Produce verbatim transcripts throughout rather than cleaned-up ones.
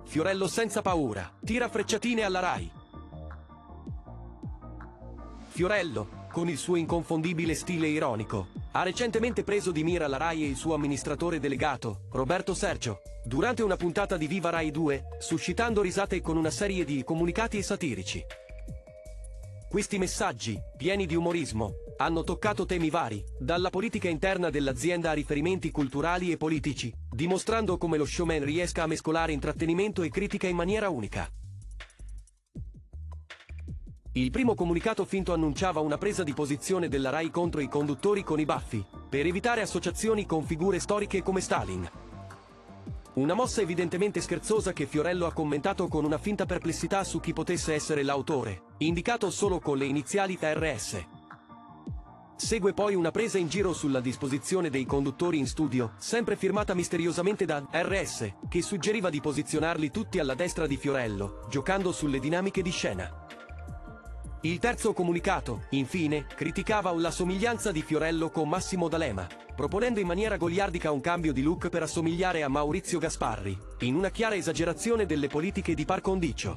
Fiorello senza paura, tira frecciatine alla Rai. Fiorello, con il suo inconfondibile stile ironico, ha recentemente preso di mira la Rai e il suo amministratore delegato, Roberto Sergio, durante una puntata di Viva Rai due, suscitando risate con una serie di comunicati satirici. Questi messaggi, pieni di umorismo, hanno toccato temi vari, dalla politica interna dell'azienda a riferimenti culturali e politici, dimostrando come lo showman riesca a mescolare intrattenimento e critica in maniera unica. Il primo comunicato finto annunciava una presa di posizione della Rai contro i conduttori con i baffi, per evitare associazioni con figure storiche come Stalin. Una mossa evidentemente scherzosa che Fiorello ha commentato con una finta perplessità su chi potesse essere l'autore, indicato solo con le iniziali R S. Segue poi una presa in giro sulla disposizione dei conduttori in studio, sempre firmata misteriosamente da R S, che suggeriva di posizionarli tutti alla destra di Fiorello, giocando sulle dinamiche di scena. Il terzo comunicato, infine, criticava la somiglianza di Fiorello con Massimo D'Alema, proponendo in maniera goliardica un cambio di look per assomigliare a Maurizio Gasparri, in una chiara esagerazione delle politiche di par condicio.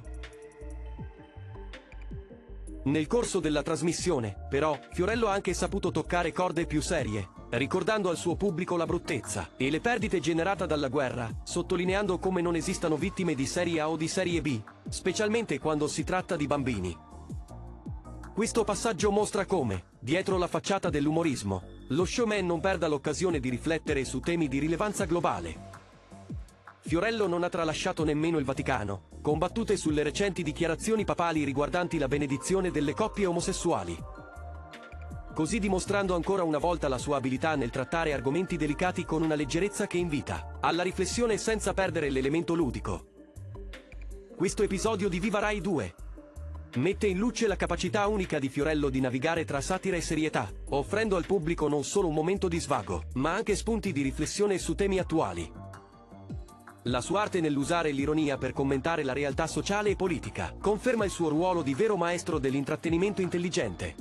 Nel corso della trasmissione, però, Fiorello ha anche saputo toccare corde più serie, ricordando al suo pubblico la bruttezza e le perdite generate dalla guerra, sottolineando come non esistano vittime di serie A o di serie B, specialmente quando si tratta di bambini. Questo passaggio mostra come, dietro la facciata dell'umorismo, lo showman non perda l'occasione di riflettere su temi di rilevanza globale. Fiorello non ha tralasciato nemmeno il Vaticano, con battute sulle recenti dichiarazioni papali riguardanti la benedizione delle coppie omosessuali. Così dimostrando ancora una volta la sua abilità nel trattare argomenti delicati con una leggerezza che invita alla riflessione senza perdere l'elemento ludico. Questo episodio di Viva Rai due mette in luce la capacità unica di Fiorello di navigare tra satira e serietà, offrendo al pubblico non solo un momento di svago, ma anche spunti di riflessione su temi attuali. La sua arte nell'usare l'ironia per commentare la realtà sociale e politica conferma il suo ruolo di vero maestro dell'intrattenimento intelligente.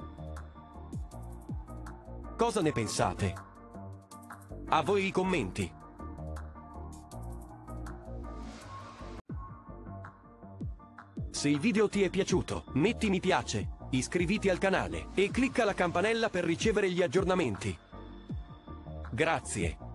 Cosa ne pensate? A voi i commenti. Se il video ti è piaciuto, metti mi piace, iscriviti al canale e clicca la campanella per ricevere gli aggiornamenti. Grazie.